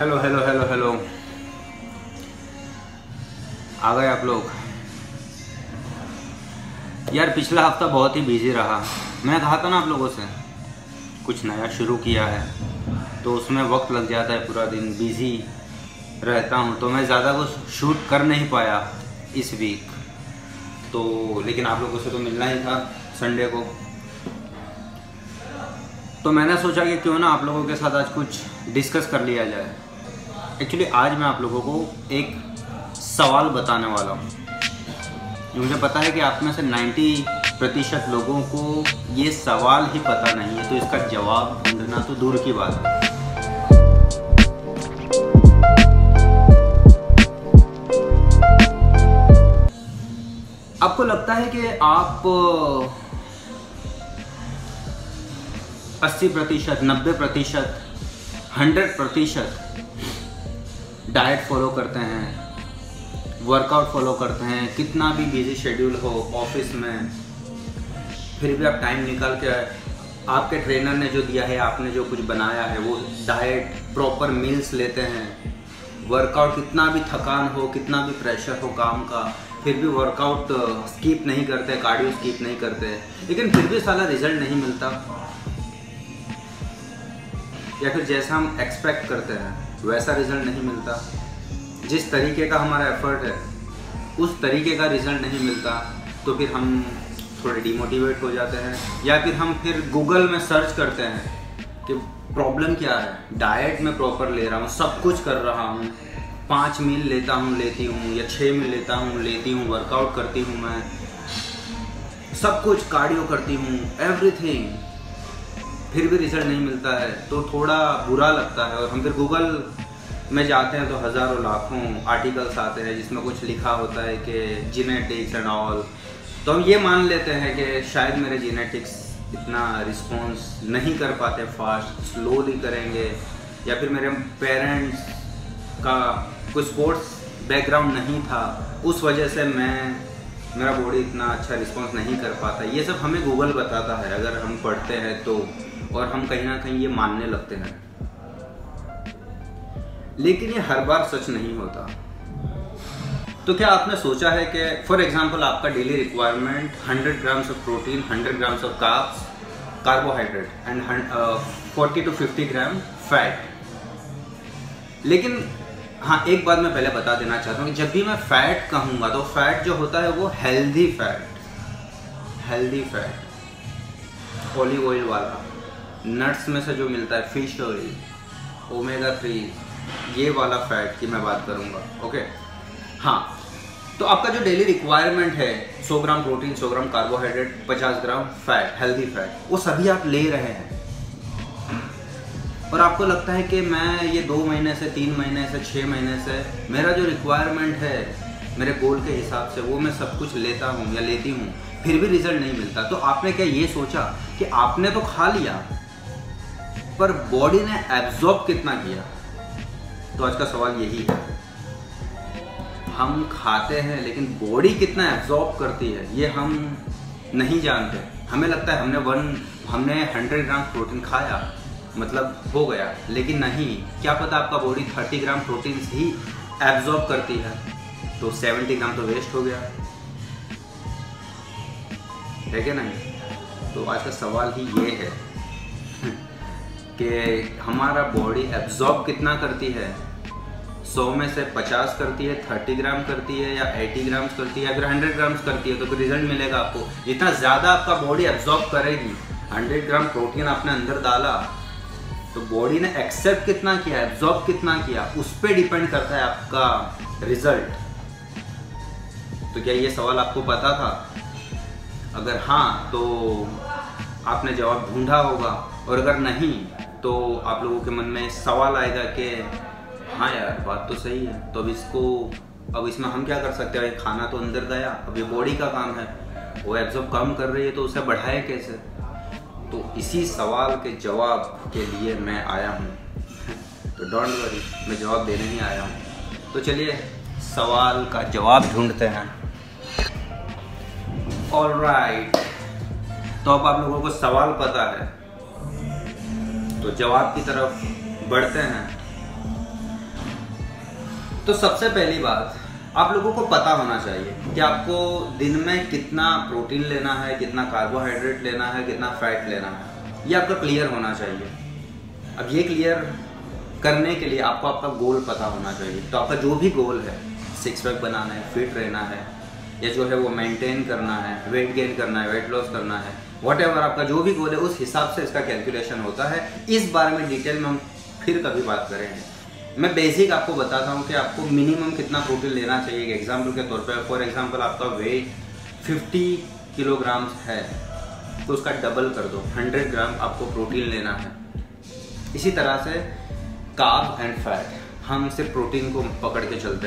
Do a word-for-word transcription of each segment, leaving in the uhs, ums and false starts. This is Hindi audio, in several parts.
हेलो हेलो हेलो हेलो आ गए आप लोग। यार पिछला हफ्ता बहुत ही बिजी रहा। मैंने कहा था ना आप लोगों से कुछ नया शुरू किया है तो उसमें वक्त लग जाता है, पूरा दिन बिजी रहता हूँ, तो मैं ज़्यादा कुछ शूट कर नहीं पाया इस वीक। तो लेकिन आप लोगों से तो मिलना ही था संडे को, तो मैंने सोचा कि क्यों ना आप लोगों के साथ आज कुछ डिस्कस कर लिया जाए। एक्चुअली आज मैं आप लोगों को एक सवाल बताने वाला हूँ। मुझे पता है कि आप में से नब्बे प्रतिशत लोगों को ये सवाल ही पता नहीं है, तो इसका जवाब ढूंढना तो दूर की बात है। आपको लगता है कि आप अस्सी प्रतिशत, नब्बे प्रतिशत, हंड्रेड प्रतिशत डाइट फॉलो करते हैं, वर्कआउट फॉलो करते हैं, कितना भी बिजी शेड्यूल हो ऑफिस में, फिर भी आप टाइम निकाल के आपके ट्रेनर ने जो दिया है, आपने जो कुछ बनाया है, वो डाइट प्रॉपर मील्स लेते हैं, वर्कआउट कितना भी थकान हो, कितना भी प्रेशर हो काम का, फिर भी वर्कआउट स्किप नहीं करते, कार्डियो स्किप नहीं करते, लेकिन फिर भी साला रिजल्ट नहीं मिलता, या फिर जैसा हम एक्सपेक्ट करते हैं वैसा रिजल्ट नहीं मिलता। जिस तरीके का हमारा एफर्ट है उस तरीके का रिजल्ट नहीं मिलता, तो फिर हम थोड़े डिमोटिवेट हो जाते हैं, या फिर हम फिर गूगल में सर्च करते हैं कि प्रॉब्लम क्या है। डाइट में प्रॉपर ले रहा हूँ, सब कुछ कर रहा हूँ, पाँच मील लेता हूँ लेती हूँ या छः मील लेता हूँ लेती हूँ, वर्कआउट करती हूँ, मैं सब कुछ कार्डियो करती हूँ, एवरीथिंग, फिर भी रिजल्ट नहीं मिलता है, तो थोड़ा बुरा लगता है। और हम फिर गूगल में जाते हैं तो हज़ारों लाखों आर्टिकल्स आते हैं जिसमें कुछ लिखा होता है कि जीनेटिक्स एंड ऑल, तो हम ये मान लेते हैं कि शायद मेरे जीनेटिक्स इतना रिस्पॉन्स नहीं कर पाते, फास्ट स्लोली करेंगे, या फिर मेरे पेरेंट्स का कोई स्पोर्ट्स बैकग्राउंड नहीं था, उस वजह से मैं मेरा बॉडी इतना अच्छा रिस्पॉन्स नहीं कर पाता। ये सब हमें गूगल बताता है अगर हम पढ़ते हैं तो, और हम कहीं ना कहीं ये मानने लगते हैं, लेकिन ये हर बार सच नहीं होता। तो क्या आपने सोचा है कि फॉर एग्जांपल आपका daily requirement hundred grams of protein, hundred grams of carbs, carbohydrate and forty to fifty gram fat, लेकिन हाँ एक बात मैं पहले बता देना चाहता हूँ कि जब भी मैं फैट कहूँगा तो फैट जो होता है वो healthy fat, healthy fat, olive oil वाला, नट्स में से जो मिलता है, फिश ऑयल, ओमेगा थ्री, ये वाला फैट की मैं बात करूँगा। ओके हाँ, तो आपका जो डेली रिक्वायरमेंट है सौ ग्राम प्रोटीन, सौ ग्राम कार्बोहाइड्रेट, पचास ग्राम फैट, हेल्दी फैट, वो सभी आप ले रहे हैं, और आपको लगता है कि मैं ये दो महीने से, तीन महीने से, छः महीने से मेरा जो रिक्वायरमेंट है मेरे गोल के हिसाब से वो मैं सब कुछ लेता हूँ या लेती हूँ, फिर भी रिजल्ट नहीं मिलता। तो आपने क्या ये सोचा कि आपने तो खा लिया पर बॉडी ने एब्जॉर्ब कितना किया? तो आज का सवाल यही है, हम खाते हैं लेकिन बॉडी कितना एब्जॉर्ब करती है ये हम नहीं जानते। हमें लगता है हमने वन हमने हंड्रेड ग्राम प्रोटीन खाया मतलब हो गया, लेकिन नहीं, क्या पता आपका बॉडी थर्टी ग्राम प्रोटीन ही एब्जॉर्ब करती है, तो सेवेंटी ग्राम तो वेस्ट हो गया है कि नहीं? तो आज का सवाल ही ये है कि हमारा बॉडी एब्जॉर्ब कितना करती है, सौ में से पचास करती है, थर्टी ग्राम करती है, या अस्सी ग्राम करती है, या फिर हंड्रेड ग्राम करती है, तो फिर रिजल्ट मिलेगा आपको। जितना ज़्यादा आपका बॉडी एब्जॉर्ब करेगी, हंड्रेड ग्राम प्रोटीन आपने अंदर डाला तो बॉडी ने एक्सेप्ट कितना किया, एब्जॉर्ब कितना किया, उस पर डिपेंड करता है आपका रिजल्ट। तो क्या ये सवाल आपको पता था? अगर हाँ तो आपने जवाब ढूंढा होगा, और अगर नहीं तो आप लोगों के मन में सवाल आएगा कि हाँ यार बात तो सही है, तो अब इसको अब इसमें हम क्या कर सकते हैं? खाना तो अंदर गया, अब ये बॉडी का काम है, वो एब्जॉर्ब कम कर रही है तो उसे बढ़ाए कैसे? तो इसी सवाल के जवाब के लिए मैं आया हूँ तो डोंट वरी, मैं जवाब देने ही आया हूँ। तो चलिए सवाल का जवाब ढूंढते हैं। ऑलराइट, तो अब आप लोगों को सवाल पता है तो जवाब की तरफ बढ़ते हैं। तो सबसे पहली बात, आप लोगों को पता होना चाहिए कि आपको दिन में कितना प्रोटीन लेना है, कितना कार्बोहाइड्रेट लेना है, कितना फैट लेना है, ये आपका क्लियर होना चाहिए। अब ये क्लियर करने के लिए आपको आपका गोल पता होना चाहिए। तो आपका जो भी गोल है, सिक्स पैक बनाना है, फिट रहना है, या जो है वो मेंटेन करना है, वेट गेन करना है, वेट लॉस करना है, वट एवर आपका जो भी गोल है, उस हिसाब से इसका कैलकुलेशन होता है। इस बारे में डिटेल में हम फिर कभी बात करेंगे। मैं बेसिक आपको बताता हूँ कि आपको मिनिमम कितना प्रोटीन लेना चाहिए। एग्जाम्पल के तौर पर, फॉर एग्जाम्पल आपका वेट पचास किलोग्राम है तो उसका डबल कर दो, सौ ग्राम आपको प्रोटीन लेना है। इसी तरह से कार्ब एंड फैट, हम सिर्फ प्रोटीन को पकड़ के चलते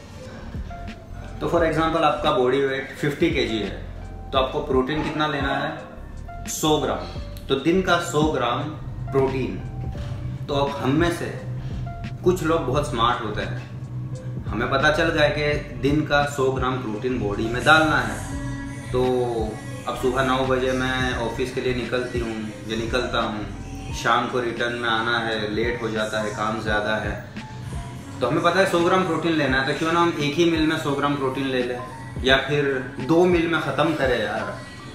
हैं। तो फॉर एग्जांपल आपका बॉडी वेट पचास केजी है तो आपको प्रोटीन कितना लेना है, सौ ग्राम। तो दिन का सौ ग्राम प्रोटीन। तो अब हम में से कुछ लोग बहुत स्मार्ट होते हैं, हमें पता चल गया कि दिन का सौ ग्राम प्रोटीन बॉडी में डालना है। तो अब सुबह नौ बजे मैं ऑफिस के लिए निकलती हूँ या निकलता हूँ, शाम को रिटर्न में आना है, लेट हो जाता है, काम ज़्यादा है, तो हमें पता है सौ ग्राम प्रोटीन लेना है। तो क्यों ना हम एक ही मील में सौ ग्राम प्रोटीन ले लें, या फिर दो मील में ख़त्म करें यार।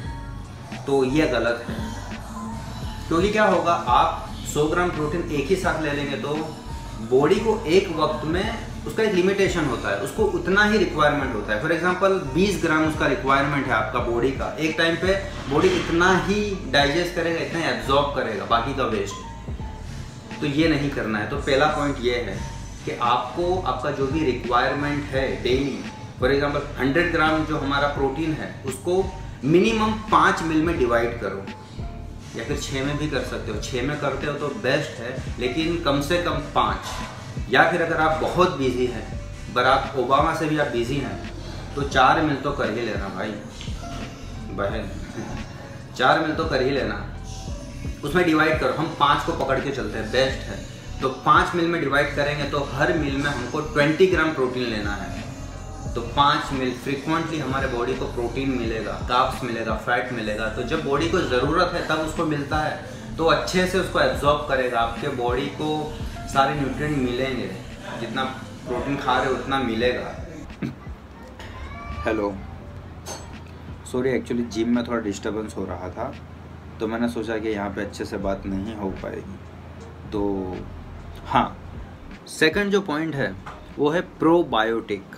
तो ये गलत है, क्योंकि क्या होगा, आप सौ ग्राम प्रोटीन एक ही साथ ले लेंगे तो बॉडी को एक वक्त में उसका एक लिमिटेशन होता है, उसको उतना ही रिक्वायरमेंट होता है। फॉर एग्जांपल बीस ग्राम उसका रिक्वायरमेंट है आपका बॉडी का, एक टाइम पे बॉडी इतना ही डाइजेस्ट करेगा, इतना ही एब्जॉर्ब करेगा, बाकी का वेस्ट। तो ये नहीं करना है। तो पहला पॉइंट ये है कि आपको आपका जो भी रिक्वायरमेंट है डेली, फॉर एग्जांपल सौ ग्राम जो हमारा प्रोटीन है उसको मिनिमम पाँच मील में डिवाइड करो, या फिर छः में भी कर सकते हो। छः में करते हो तो बेस्ट है, लेकिन कम से कम पाँच। या फिर अगर आप बहुत बिजी हैं, बराक ओबामा से भी आप बिजी हैं, तो चार मील तो कर ही लेना भाई बहन चार मील तो कर ही लेना, उसमें डिवाइड करो। हम पाँच को पकड़ के चलते हैं, बेस्ट है। तो पाँच मील में डिवाइड करेंगे तो हर मील में हमको बीस ग्राम प्रोटीन लेना है। तो पाँच मील फ्रिक्वेंटली हमारे बॉडी को प्रोटीन मिलेगा, कार्ब्स मिलेगा, फैट मिलेगा। तो जब बॉडी को ज़रूरत है तब उसको मिलता है तो अच्छे से उसको एब्जॉर्ब करेगा, आपके बॉडी को सारे न्यूट्रिएंट मिलेंगे, जितना प्रोटीन खा रहे हो उतना मिलेगा। हेलो, सॉरी, एक्चुअली जिम में थोड़ा डिस्टर्बेंस हो रहा था तो मैंने सोचा कि यहाँ पे अच्छे से बात नहीं हो पाएगी। तो हाँ, सेकंड जो पॉइंट है वो है प्रोबायोटिक।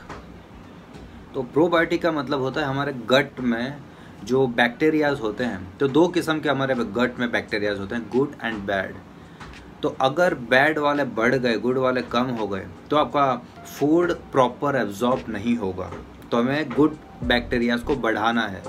तो प्रोबायोटिक का मतलब होता है हमारे गट में जो बैक्टीरियाज होते हैं। तो दो किस्म के हमारे गट में बैक्टीरियाज होते हैं, गुड एंड बैड। तो अगर बैड वाले बढ़ गए, गुड वाले कम हो गए, तो आपका फूड प्रॉपर एब्जॉर्ब नहीं होगा। तो हमें गुड बैक्टीरियाज को बढ़ाना है,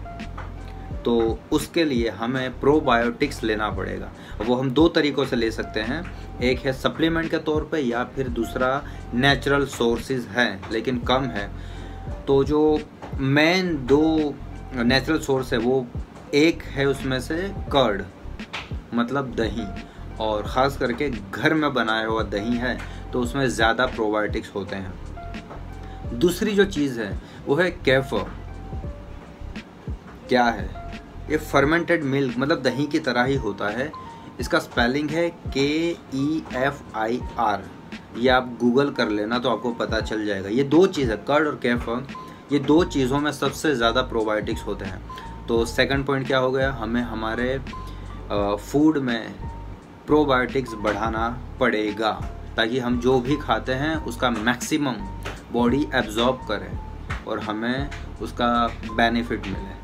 तो उसके लिए हमें प्रोबायोटिक्स लेना पड़ेगा। वो हम दो तरीक़ों से ले सकते हैं, एक है सप्लीमेंट के तौर पे, या फिर दूसरा नेचुरल सोर्सेज हैं लेकिन कम है। तो जो मेन दो नेचुरल सोर्स है वो एक है उसमें से कर्ड, मतलब दही, और ख़ास करके घर में बनाया हुआ दही है तो उसमें ज़्यादा प्रोबायोटिक्स होते हैं। दूसरी जो चीज़ है वो है केफर। क्या है ये? फर्मेंटेड मिल्क, मतलब दही की तरह ही होता है। इसका स्पेलिंग है के ई एफ आई आर। ये आप गूगल कर लेना तो आपको पता चल जाएगा। ये दो चीज़ है, कर्ड और केफर, ये दो चीज़ों में सबसे ज़्यादा प्रोबायोटिक्स होते हैं। तो सेकंड पॉइंट क्या हो गया, हमें हमारे फूड में प्रोबायोटिक्स बढ़ाना पड़ेगा ताकि हम जो भी खाते हैं उसका मैक्सिमम बॉडी एब्जॉर्ब करे और हमें उसका बेनिफिट मिले।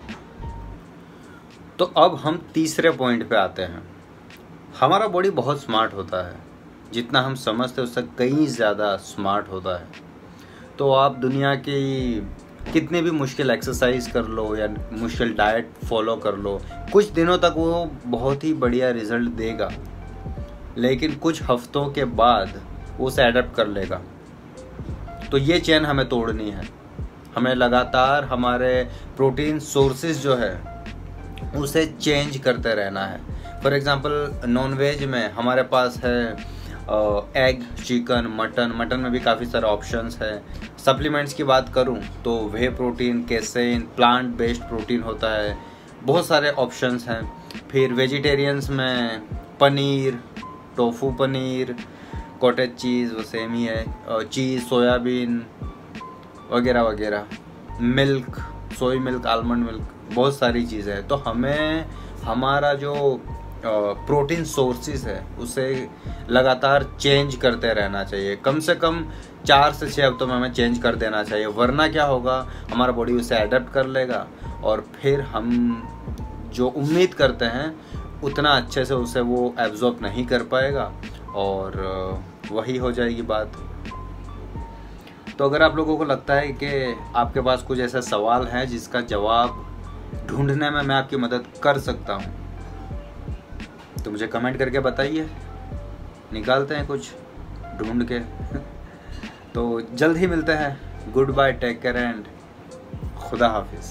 तो अब हम तीसरे पॉइंट पे आते हैं। हमारा बॉडी बहुत स्मार्ट होता है, जितना हम समझते हैं उससे कहीं ज़्यादा स्मार्ट होता है। तो आप दुनिया की कितने भी मुश्किल एक्सरसाइज कर लो या मुश्किल डाइट फॉलो कर लो, कुछ दिनों तक वो बहुत ही बढ़िया रिजल्ट देगा, लेकिन कुछ हफ्तों के बाद वो उसे एडप्ट कर लेगा। तो ये चेन हमें तोड़नी है। हमें लगातार हमारे प्रोटीन सोर्सेज जो है उसे चेंज करते रहना है। फॉर एग्ज़ाम्पल नॉन वेज में हमारे पास है एग, चिकन, मटन। मटन में भी काफ़ी सारे ऑप्शंस है। सप्लीमेंट्स की बात करूं तो whey protein, casein, plant based protein होता है, बहुत सारे ऑप्शंस हैं। फिर वेजिटेरियंस में paneer, tofu paneer, cottage cheese वो सेम ही है, और चीज़, सोयाबीन वगैरह वगैरह, मिल्क, सोई मिल्क, आलमंड मिल्क, बहुत सारी चीज़ें हैं। तो हमें हमारा जो प्रोटीन सोर्सेज है उसे लगातार चेंज करते रहना चाहिए। कम से कम चार से छः हफ्तों में हमें चेंज कर देना चाहिए, वरना क्या होगा, हमारा बॉडी उसे अडेप्ट कर लेगा और फिर हम जो उम्मीद करते हैं उतना अच्छे से उसे वो एब्जॉर्ब नहीं कर पाएगा और वही हो जाएगी बात। तो अगर आप लोगों को लगता है कि आपके पास कुछ ऐसा सवाल है जिसका जवाब ढूंढने में मैं आपकी मदद कर सकता हूँ, तो मुझे कमेंट करके बताइए, निकालते हैं कुछ ढूंढ के। तो जल्द ही मिलते हैं। Good bye, take care and खुदा हाफिज़।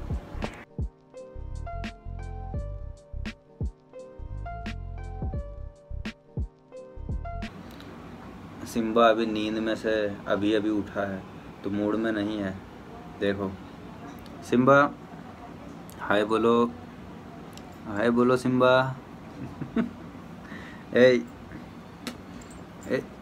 सिम्बा अभी नींद में से अभी अभी उठा है, तो मूड में नहीं है। देखो सिम्बा, हाय बोलो, हाय बोलो सिम्बा। ए, ए